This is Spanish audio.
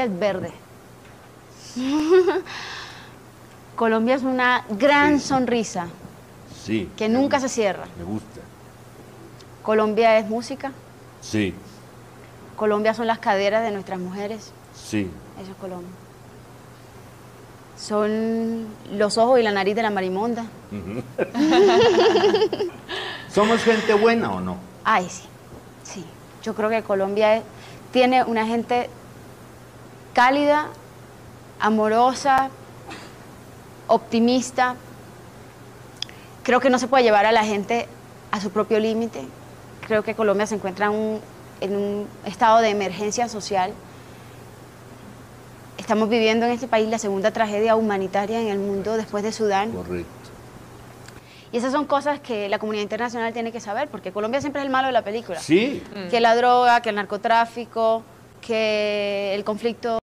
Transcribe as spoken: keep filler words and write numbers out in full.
Colombia es verde. Colombia es una gran Sí. sonrisa Sí. que nunca se cierra. Me gusta. Colombia es música. Sí, Colombia son las caderas de nuestras mujeres. sí. Eso es Colombia. Son los ojos y la nariz de la marimonda. ¿Somos gente buena o no? Ay, sí, sí. Yo creo que Colombia es- tiene una gente cálida, amorosa, optimista. Creo que no se puede llevar a la gente a su propio límite. Creo que Colombia se encuentra en un, en un estado de emergencia social. Estamos viviendo en este país la segunda tragedia humanitaria en el mundo después de Sudán. Correcto. Y esas son cosas que la comunidad internacional tiene que saber, porque Colombia siempre es el malo de la película. Sí. Que la droga, que el narcotráfico, que el conflicto